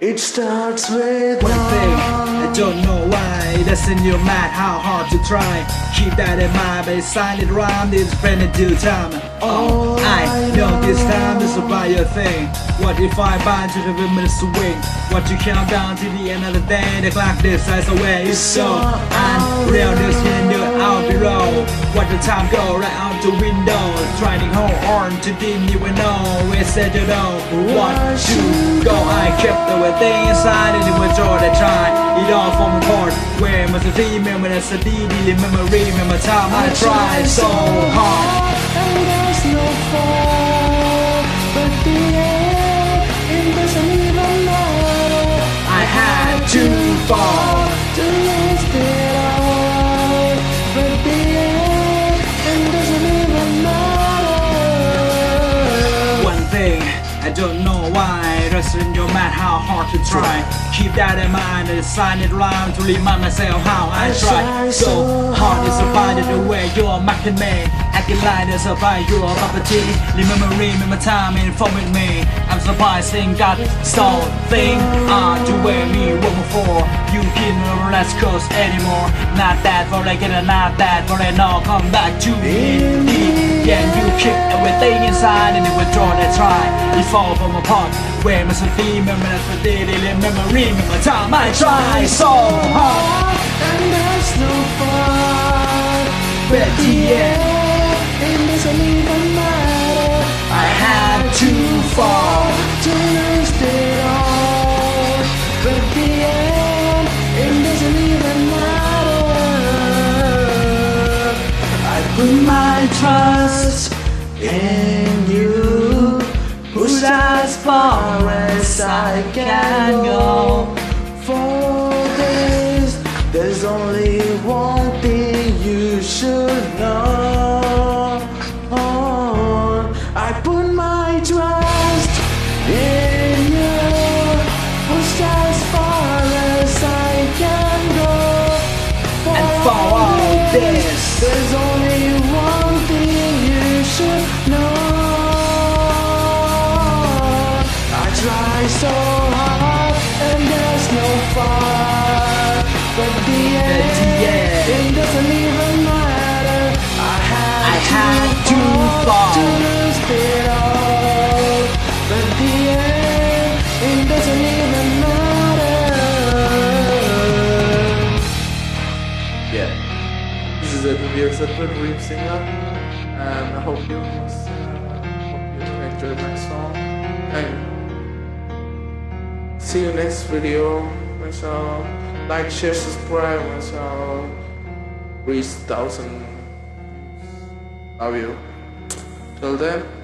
It starts with one thing, I don't know why. That's in your mind, how hard to try. Keep that in mind, but it's silent rhyme. It's friend in due time. Oh, I know this time is about your thing. What if I bind you to the minutes to wing? What you count down to the end of the day? The clock decides away. It's so unreal. This window out below. What the time go right out the window. Trying hard to didn't even know. We said you know what to go. I kept the thing inside and it was all I tried. It all from the part where must the remember that's a deep memory. Remember time I tried so hard. And there's no fall, but the end, it doesn't even matter. I had to fall to lose it all, but the end, it doesn't even matter. One thing, I don't know why. Rest in your mind, how hard to try. Keep that in mind and sign it rhyme to remind myself how I try so hard. It's about the way you're mocking me. Acting like it's about your property. Remember time and form with me. I'm surprised thing got something to wear me one before. You can let's cause anymore. Not that for I get it, not that for I know. Come back to me. Yeah, you keep everything inside and it withdraw that try. It fall from apart. Where must it be? Remember that's the daily memory. Remember time I try so hard. And there's no fun, but the end, it doesn't even matter. I had to fall to lose it all, but the end, it doesn't even matter. I put my trust in you, push as far as I can go. For this, there's only one thing you should know. I put my trust in you, push as far as I can go. And for all this, there's only one thing you should know. I try so hard and there's no fun, but the end, it doesn't even matter. I had to fall to lose it all, but the end, it doesn't even matter. Yeah, this is EdwinvsEdward, Dream Singer, and I hope you enjoyed my song. And see you next video. Like, share, subscribe. Reach 1,000. Love you. Till then.